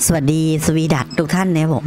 สวัสดีสวีดัตทุกท่านนะครับผม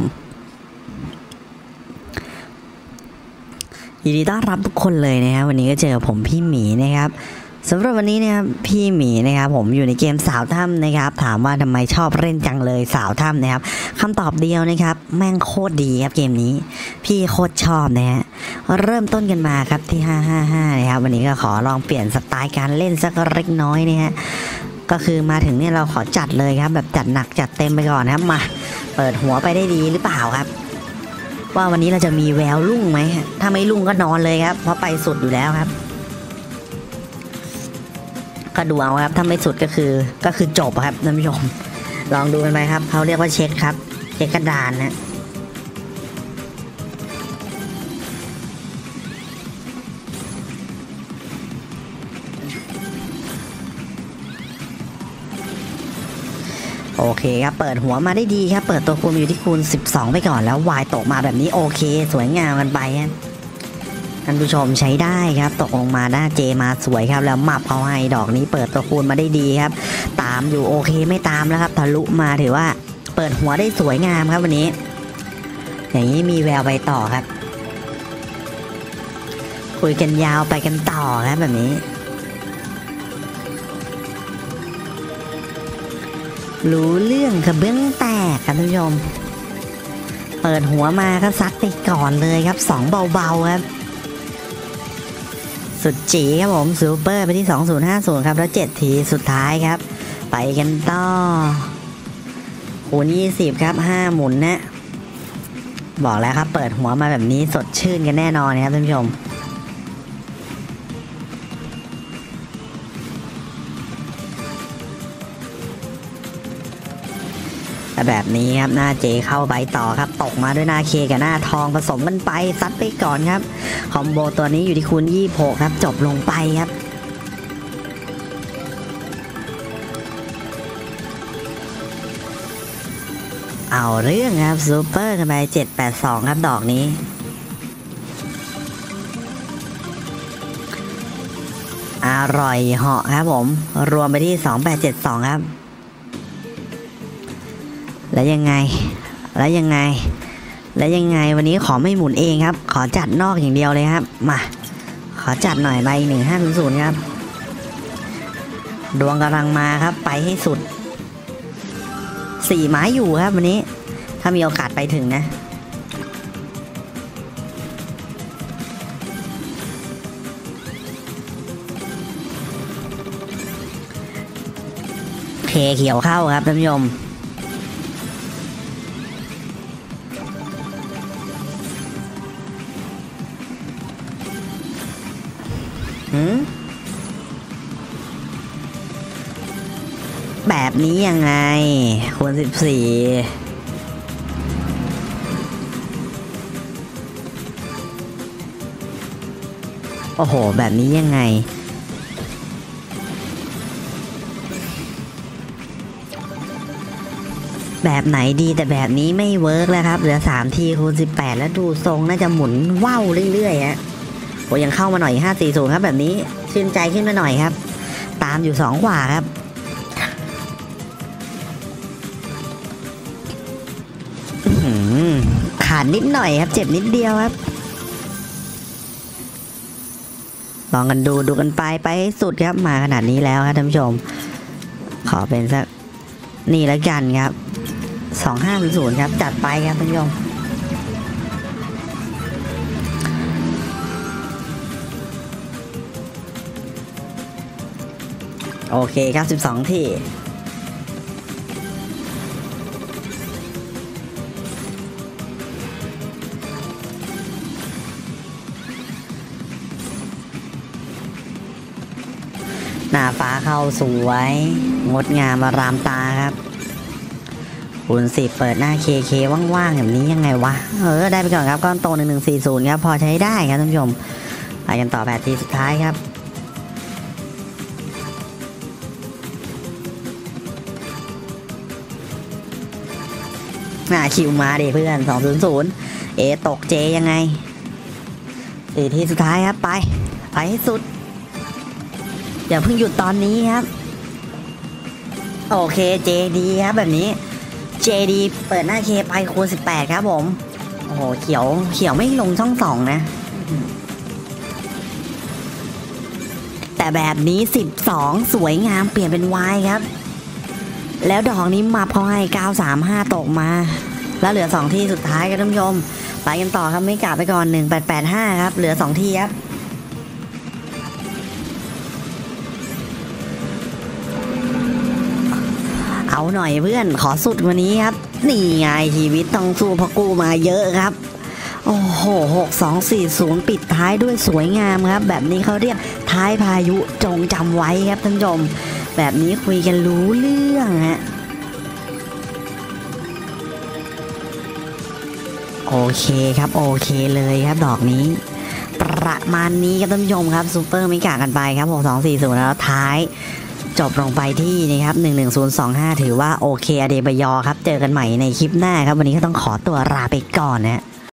ยินดีต้อนรับทุกคนเลยนะครับวันนี้ก็เจอผมพี่หมีนะครับสำหรับวันนี้นะครับพี่หมีนะครับผมอยู่ในเกมสาวถ้ำนะครับถามว่าทำไมชอบเล่นจังเลยสาวถ้ำนะครับคำตอบเดียวนะครับแม่งโคตรดีครับเกมนี้พี่โคตรชอบนะฮะเริ่มต้นกันมาครับที่555นะครับวันนี้ก็ขอลองเปลี่ยนสไตล์การเล่นสักเล็กน้อยนะฮะก็คือมาถึงเนี่ยเราขอจัดเลยครับแบบจัดหนักจัดเต็มไปก่อนครับมาเปิดหัวไปได้ดีหรือเปล่าครับว่าวันนี้เราจะมีแววรุ่งไหมถ้าไม่รุ่งก็นอนเลยครับเพราะไปสุดอยู่แล้วครับก็ดูเอาครับถ้าไม่สุดก็คือจบครับท่านผู้ชมลองดูกันไปครับเขาเรียกว่าเช็คครับเช็คกระดานนะโอเคครับเปิดหัวมาได้ดีครับเปิดตัวคูณอยู่ที่คูณ12ไปก่อนแล้ววายตกมาแบบนี้โอเคสวยงามกันไปครับท่านผู้ชมใช้ได้ครับตกลงมาหน้าเจมาสวยครับแล้วมับเขาให้ดอกนี้เปิดตัวคูณมาได้ดีครับตามอยู่โอเคไม่ตามแล้วครับทะลุมาถือว่าเปิดหัวได้สวยงามครับวันนี้อย่างนี้มีแววไปต่อครับคุยกันยาวไปกันต่อครับแบบนี้รู้เรื่องกระเบื้องแตกครับท่านผู้ชมเปิดหัวมาก็ซัดไปก่อนเลยครับ2เบาๆครับสุดจีครับผมซูเปอร์ไปที่2050ครับแล้ว7ทีสุดท้ายครับไปกันต่อคูณ20ครับ5หมุนนะบอกแล้วครับเปิดหัวมาแบบนี้สดชื่นกันแน่นอนครับท่านผู้ชมแบบนี้ครับหน้าเจเข้าไปต่อครับตกมาด้วยหน้าเคกับหน้าทองผสมกันไปซัดไปก่อนครับคอมโบตัวนี้อยู่ที่คูณ26ครับจบลงไปครับเอาเรื่องครับซูเปอร์กันไป782ครับดอกนี้อร่อยเหาะครับผมรวมไปที่2872ครับแล้วยังไงวันนี้ขอไม่หมุนเองครับขอจัดนอกอย่างเดียวเลยครับมาขอจัดหน่อยใบ1500ครับดวงกำลังมาครับไปให้สุด4ไม้อยู่ครับวันนี้ถ้ามีโอกาสไปถึงนะเคเขียวเข้าครับท่านผู้ชมแบบนี้ยังไงคูณ14โอ้โหแบบนี้ยังไงแบบไหนดีแต่แบบนี้ไม่เวิร์กแล้วครับเหลือ3ทีคูณ18แล้วดูทรงน่าจะหมุนว่าวเรื่อยๆฮะโอ้ยังเข้ามาหน่อย540ครับแบบนี้ชื่นใจขึ้นมาหน่อยครับตามอยู่2กว่าครับขาดนิดหน่อยครับเจ็บนิดเดียวครับลองกันดูกันไปให้สุดครับมาขนาดนี้แล้วครับท่านผู้ชมขอเป็นสักนี่แล้วกันครับ2500ครับจัดไปครับท่านผู้ชมโอเคครับ12ที่หน้าฟ้าเข้าสวยงดงามอารามตาครับคูณ10เปิดหน้าเคว่างๆแบบนี้ยังไงวะได้ไปก่อนครับก้อนโต1140ครับพอใช้ได้ครับท่านผู้ชมไปกันต่อ8ทีสุดท้ายครับคิวมาดิเพื่อน200ตกเจยังไง4ทีสุดท้ายครับไปให้สุดอย่าเพิ่งหยุดตอนนี้ครับโอเคเจดีครับแบบนี้ JD เปิดหน้าเคไปคูณ18ครับผมโอ้โหเขียวไม่ลงช่อง2นะแต่แบบนี้12สวยงามเปลี่ยนเป็น Y ครับแล้วดอกนี้มาพอให้935ตกมาแล้วเหลือ2ที่สุดท้ายครับท่านผู้ชมไปกันต่อครับไม่กลับไปก่อน1885ครับเหลือ2ที่ครับเอาหน่อยเพื่อนขอสุดกว่านี้ครับนี่ไงชีวิตต้องสู้เพราะกู้มาเยอะครับโอ้โห6240ปิดท้ายด้วยสวยงามครับแบบนี้เขาเรียกท้ายพายุจงจำไว้ครับท่านผู้ชมแบบนี้คุยกันรู้เรื่องฮะโอเคครับโอเคเลยครับดอกนี้ประมาณนี้ครับท่านผู้ชมครับซูเปอร์ไม่กะกันไปครับ6240แล้วท้ายจบลงไปที่นะครับ11025ถือว่าโอเคอเดบยอครับเจอกันใหม่ในคลิปหน้าครับวันนี้ก็ต้องขอตัวลาไปก่อนนะ